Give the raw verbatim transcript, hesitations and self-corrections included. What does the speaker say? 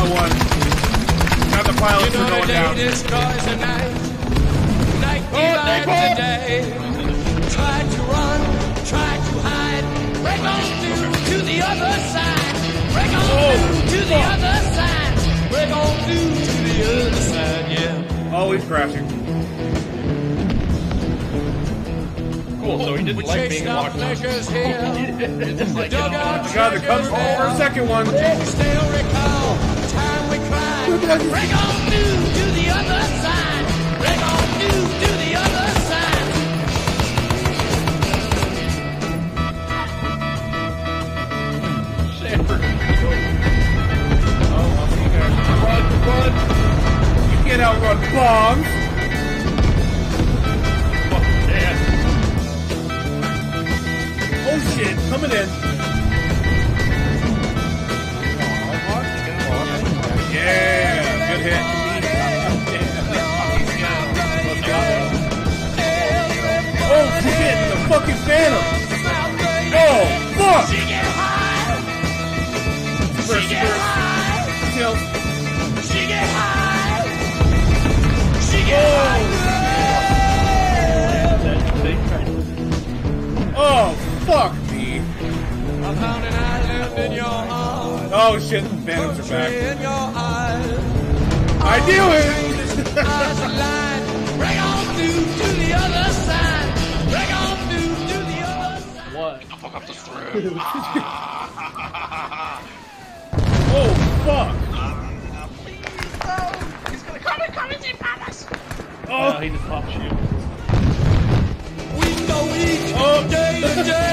one. Got the pilots You know are going the down. day destroys the night. Night divides the day. Try to run, try to hide. Break on through to the other side. Break on through to the other side. Break on through to the other side, yeah. Always crashing. Cool, so he didn't We like being chased our locked up. pleasures here. Like, Dug out God, they're coming for a second one. Still recall the time we cried. Break on through to the other side. Break on through to the other side. Oh, I'll see you guys. Run, run. You can't outrun bombs. Oh shit, coming in. Yeah, good hit. Oh shit, the fucking Phantom. Oh, fuck. Super, super. Kill. Oh, fuck me. I found an island in your arms. Oh shit, the Phantoms are back. In your eyes. I knew it! Eyes aligned. Break on through to the other side. Break on through to the other side. What? Get the fuck up the through. Oh, fuck! He's gonna come and come and see Palace. Oh, he just popped you. We go each oh. day to day.